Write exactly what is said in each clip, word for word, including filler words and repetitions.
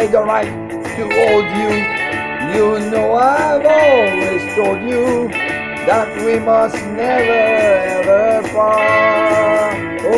the right to hold you. You know I've always told you that we must never ever part.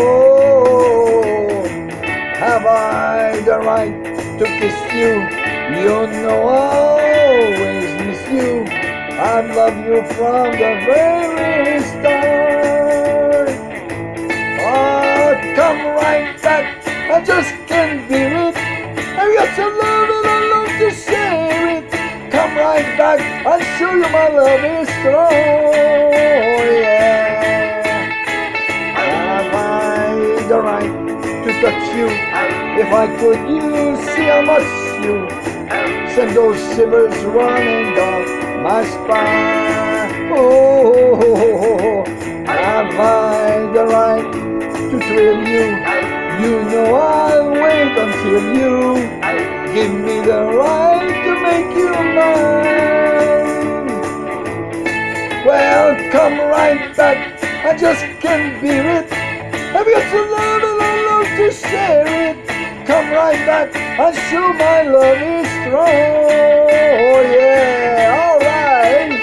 Oh, have I the right to kiss you? You know I'll always miss you. I love you from the very start. Oh, come right back, I just can't bear it. I've got some love and I love to share it. Come right back, I'll show you my love is strong. Yeah. Have I the right to touch you? If I could, you see how much you send those shivers running down my spine. Oh, have I the right to thrill you? You know I'll wait until you give me the right to make you mine. Well, come right back, I just can't bear it. I've got some love and I love to share it. Come right back, I'll show my love is strong. Oh yeah, alright.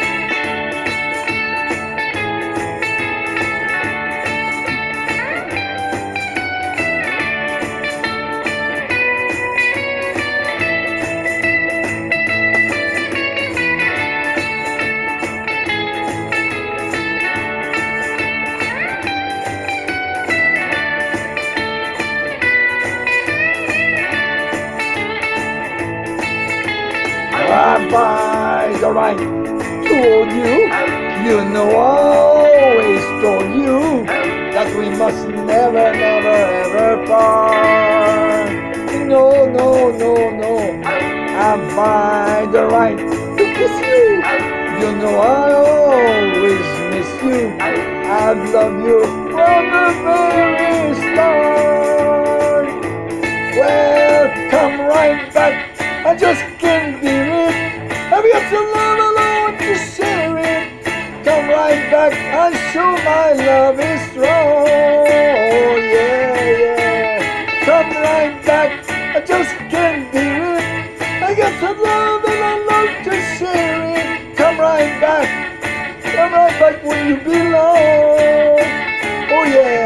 Have I the right to hold you? You know I always told you that we must never, never, ever part. No, no, no, no. Have I the right to kiss you? You know I always miss you. I've loved you from the very start. Well, come right back, I just can't bear it. I've got some love and I want to share it. Come right back, I'll show my love is strong. Oh yeah, yeah. Come right back, I just can't bear it. I got some love and I love to share it. Come right back, come right back where you belong. Oh yeah.